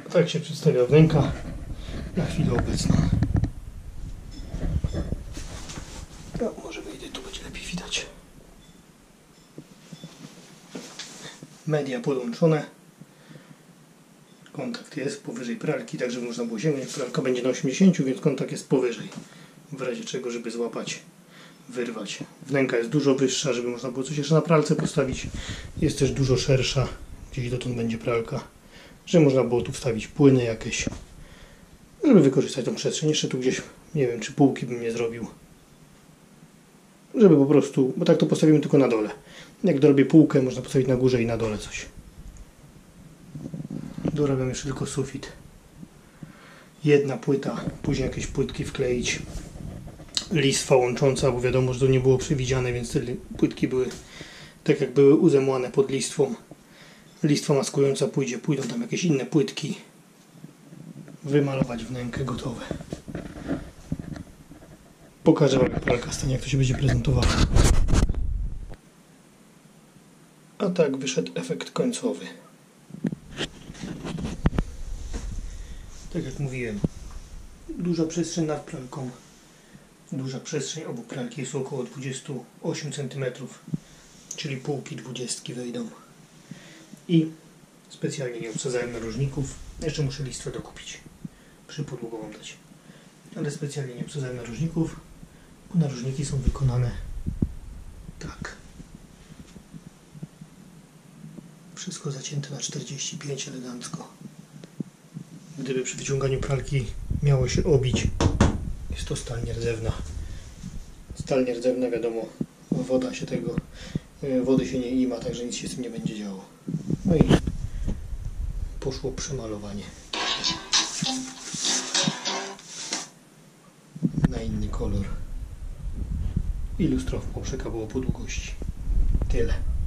Tak się przedstawia wnęka na chwilę obecną. No, może wyjdę, tu będzie lepiej widać. Media podłączone. Kontakt jest powyżej pralki, tak żeby można było sięgnąć. Pralka będzie na 80, więc kontakt jest powyżej. W razie czego, żeby złapać, wyrwać. Wnęka jest dużo wyższa, żeby można było coś jeszcze na pralce postawić. Jest też dużo szersza. Gdzieś dotąd będzie pralka. Żeby można było tu wstawić płyny jakieś. Żeby wykorzystać tą przestrzeń. Jeszcze tu gdzieś, nie wiem, czy półki bym nie zrobił. Żeby po prostu, bo tak to postawimy tylko na dole. Jak dorobię półkę, można postawić na górze i na dole coś. Dorabiam jeszcze tylko sufit. Jedna płyta, później jakieś płytki wkleić. Listwa łącząca, bo wiadomo, że to nie było przewidziane, więc te płytki były tak jak były uzemłane pod listwą. Listwa maskująca pójdą tam jakieś inne płytki. Wymalować wnękę gotowe. Pokażę wam, jak pralka stanie, jak to się będzie prezentowało. A tak wyszedł efekt końcowy. Tak jak mówiłem, duża przestrzeń nad pralką. Duża przestrzeń obok pralki jest około 28 cm, czyli półki 20 wejdą. I specjalnie nie obsadzałem narożników. Jeszcze muszę listwę dokupić. Przypodługową dać. Ale specjalnie nie obsadzałem narożników, bo narożniki są wykonane tak. Wszystko zacięte na 45 elegancko. Gdyby przy wyciąganiu pralki miało się obić, jest to stal nierdzewna. Stal nierdzewna, wiadomo, wody się nie ima, także nic się z tym nie będzie działo. No i poszło przemalowanie na inny kolor. I lustro w poprzeka było po długości. Tyle.